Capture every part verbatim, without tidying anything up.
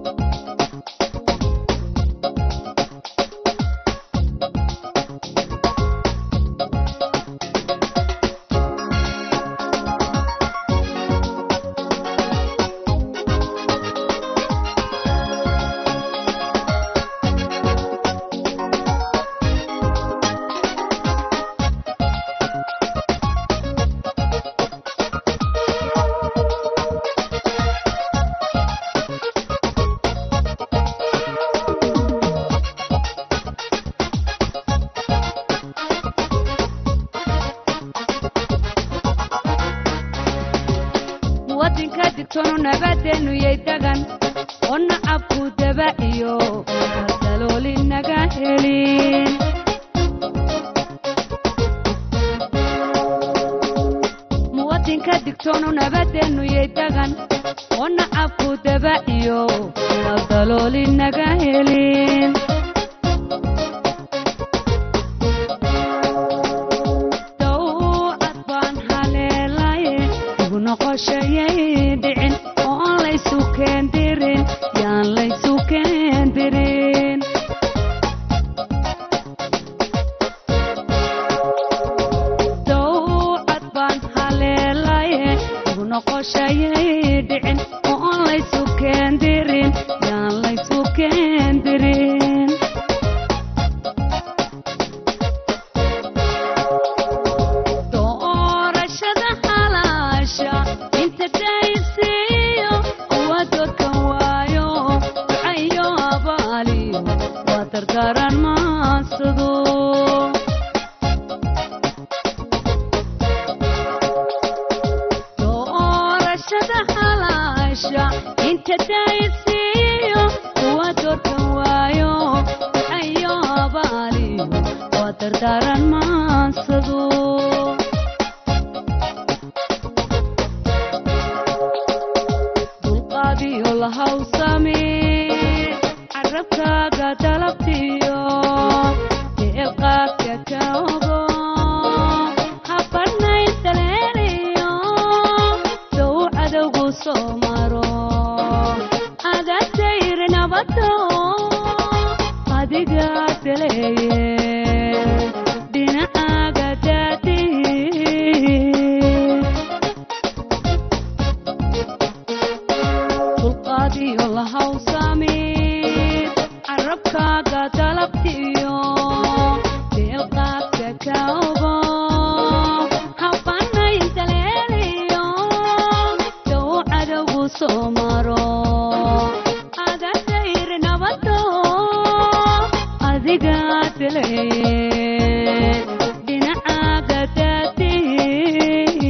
tono nabadenu yeydagan onna abku daba iyo daloli naga helin muwadinka digtono nabadenu yeydagan onna abku daba iyo daloli naga helin noqoshayay dhicin oo la isu keendirin yaan la isu keendirin dawcad baan haleelaye noqoshayay dhicin oo la isu keendirin yaan la isu keendirin garan maasado doorashada halaasha inta daysiyo kuwa doorkan waayo ayo abaaliyo waa dardaran maasado dulqaadiyo lahawsamee carabkaaga dalabtiyo deeqaadka ka ogo habarnay daleeliyo dow cadowgu soo maro adatayr nabado adiga daleeye dhinacaaga daadiye dulqaadiyo lahawsamee carabkaaga dalabtiyo deeqaadka ka ogo habanay daleeliyo dow cadowgu soo maro adatayr nabado adiga daleeye dhinacaaga daadiye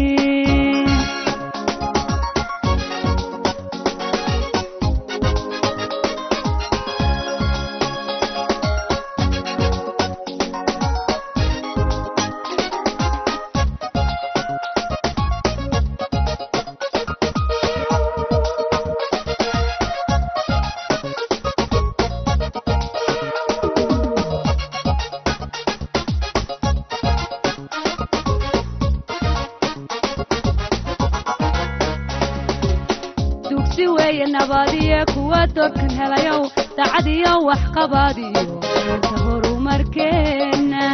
nabadiye kuwa doorkan helayow dacadiyo wax qabaadiyo inta horumarkeena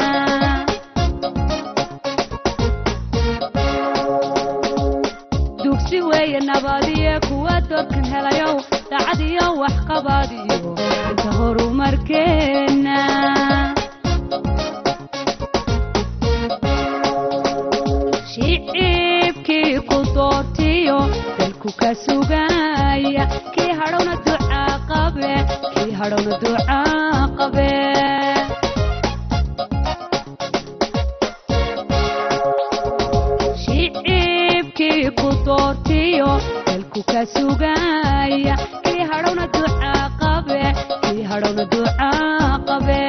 dugsi weeye nabadiye kuwa doorkan helayow dacadiyo wax qabaadiyo inta horumarkeena shicibkii ku doortiyo dalku ka sugaya kii hadhowna ducaa qabe kii hadhowna ducaa qabe shicibkii ku doortiyo dalku ka sugaya kii hadhowna ducaa qabe kii hadhowna ducaa qabe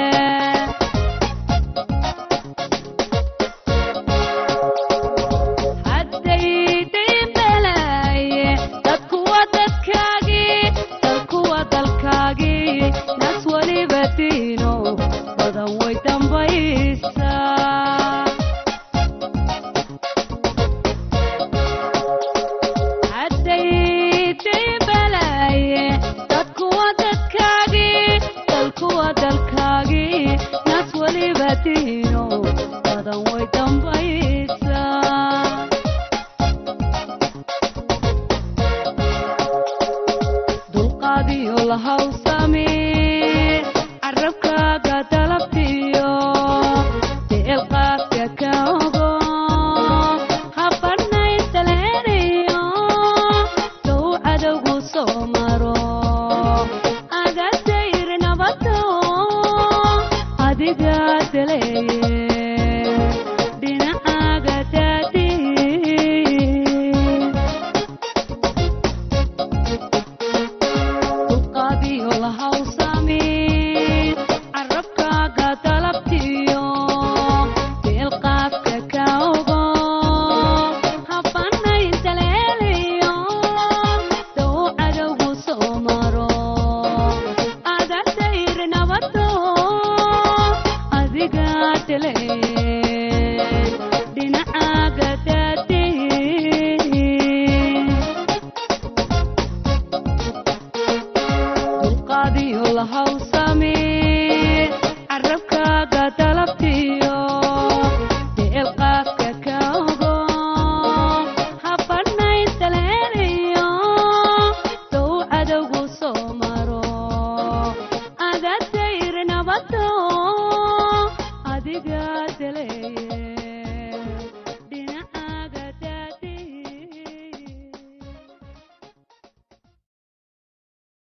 nas waliba diino badan way dambaysaa hadday dimbalaye dadkuwa lahaw samee carabkaaga dalabtiyo deelqaadka ka ogo habbanay taleeniyo dow cadowgu soo maro agasayr nabado adiga daleeye dhinacaaga daadii dulqaadiyo lahaw samee carabkaaga dalabtiyo deelqaadka ka ogo habbanay taleeliyo dow cadowgu soo maro agasayr nabado adiga daleeye dhinacaaga daadii dulqaadiyo lahaw samee carabkaaga dalabtiyo deelqaadka ka ogo habbanay taleeliyo dow cadowgu soo maro agasayr nabado adiga